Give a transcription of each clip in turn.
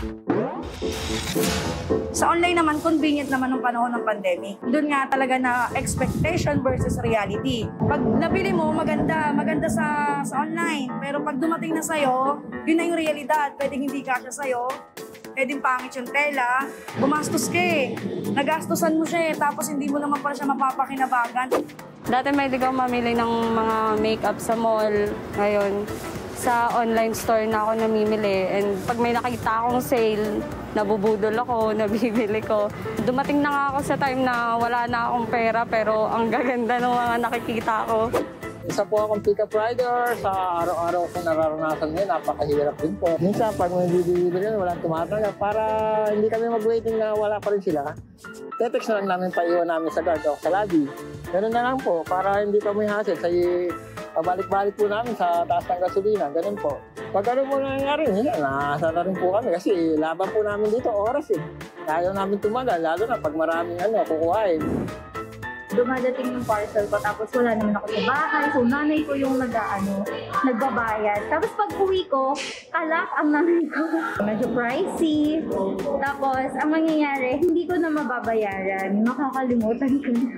Sa online naman, convenient naman ng panahon ng pandemic. Doon nga talaga na expectation versus reality. Pag nabili mo, maganda sa online. Pero pag dumating na sa'yo, yun na yung realidad. Pwedeng hindi kasya sa'yo, pwedeng pangit yung tela, gumastos ka eh. Nagastusan mo siya eh, tapos hindi mo naman pala siya mapapakinabangan. Dati may ligaw mamili ng mga makeup sa mall. Ngayon, sa online store na ako namimili. And pag may nakita akong sale, nabubudol ako, nabibili ko. Dumating na nga ako sa time na wala na akong pera, pero ang gaganda ng mga nakikita ko. Isa po akong pick-up rider. Sa araw-araw ko nararanasan ngayon, napakahirap din po. Minsan, pag may bibili rin, walang tumatanggap. Para hindi kami mag-waiting na wala pa rin sila, tetext na lang namin paiwan namin sa guard o sa lobby. Ganun na lang po, para hindi kami hassle. Pabalik-balik po namin sa taas ng gasolina, ganun po. Pag ano po nangyari, nasa na rin po kami kasi laban po namin dito, oras eh. Ayaw namin tumagal, lalo na pag maraming kukuhain. Dumadating yung parcel ko, tapos wala naman ako sa bahay. So, nanay ko yung nagbabayad. Tapos pag uwi ko, kalak ang nanay ko. Medyo pricey. Tapos, ang mangyayari, hindi ko na mababayaran. Makakalimutan ko na.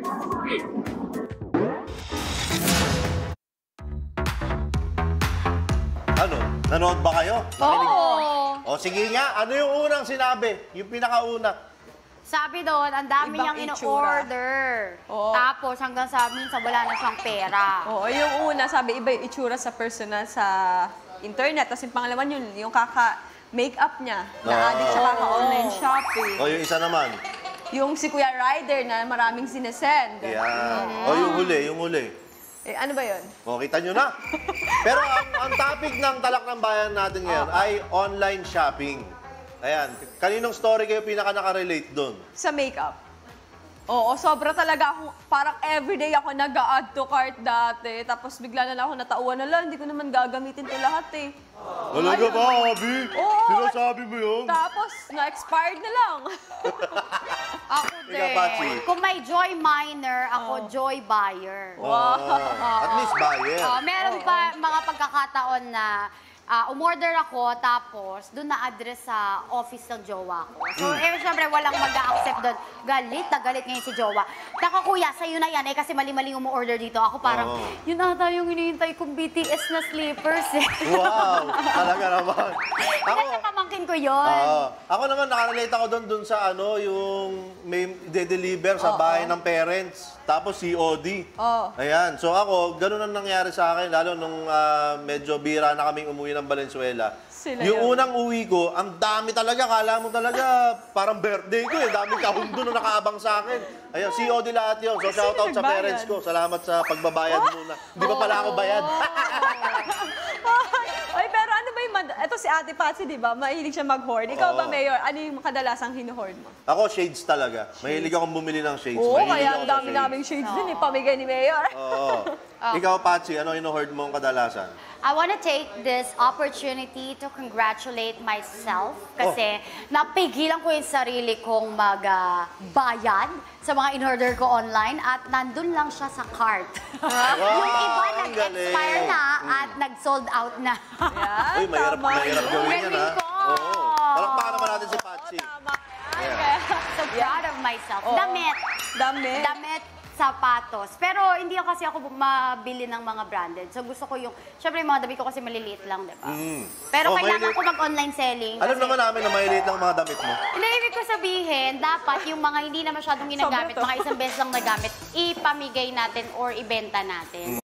Ano? Nanood ba kayo? Oo. O sige nga, ano yung unang sinabi? Yung pinakauna. Sabi doon, ang dami Ibang niyang itsura. ino-order. Oo. Tapos hanggang sabi minsan wala na siyang pera. Oo, yung una, sabi, iba yung itsura sa personal sa internet. Tapos yung pangalaman yun, yung kaka-makeup niya. Na-addict siya kaka-online shopping. O yung isa naman. Yung si Kuya Ryder na maraming sinesend. Yan. O yung huli. Eh, ano ba yun? O, kita nyo na. Pero ang topic ng Talak ng Bayan natin ngayon ay online shopping. Ayan. Kaninong story kayo pinaka nakarelate doon? Sa makeup. Oo, sobra talaga ako. Parang everyday ako nag-add to cart dati. Tapos bigla na lang ako natauan na lang. Hindi ko naman gagamitin to lahat eh. Talaga ba, Abby? Oo. Sinasabi mo yun? Tapos, na-expired na lang. Ako Ikaw, Patsy. din. Kung may joy miner, ako joy buyer. Wow. At least buyer. Meron pa mga pagkakataon na umorder ako, tapos doon na-address sa office ng jowa ko. So, syempre, walang mag-a-accept doon. Galit na galit ngayon si jowa. Taka, kuya, sa'yo na yan kasi mali-mali yung umorder dito. Ako parang, yun ata yung hinihintay kong BTS na slippers eh. Wow! Talaga naman. Kasi pamangkin ko yun. Ako naman, nakarelate ako doon sa yung may de-deliver sa bahay ng parents. Tapos COD. Ayan. So ako, ganun ang nangyari sa akin. Lalo nung medyo bira na kaming umuwi ng Valenzuela. Yung unang uwi ko, ang dami talaga. Kala mo talaga, parang birthday ko eh. Dami kahundo na nakaabang sa akin. Ayan, COD lahat yun. So shoutout sa parents ko. Salamat sa pagbabayad muna. Hindi pa pala ako bayad. Ay, pero ano ba yung... Ito si Ate Patsy, di ba? Mahilig siya mag-hoard. Ikaw ba, Mayor? Ano yung kadalasang hino-hoard mo? Ako, shades talaga. Mahilig akong bumili ng shades. Oo, Mahilig kaya ako ang sa dami shades. naming shades din. Pamigay ni Mayor. Oo. Ikaw, Patsy, ano hino-hoard mo kadalasan? I want to take this opportunity to congratulate myself kasi napigilan ko yung sarili kong magbayad sa mga in-order ko online at nandun lang siya sa cart. Yung iba nag-expire na at nag-sold out na. Uy, mahirap gawin yan, ha? ko. Oo. Palakpakan naman natin si Patsy. So proud of myself. Damit, sapatos. Pero hindi kasi ako mabili ng mga branded. So gusto ko yung, syempre yung mga damit ko kasi maliliit lang, di ba? Pero kailangan ko mag-online selling. Alam naman namin na mahiliit lang mga damit mo. Ibig ko sabihin, dapat yung mga hindi na masyadong ginagamit, mga isang beses lang nagamit, ipamigay natin or ibenta natin.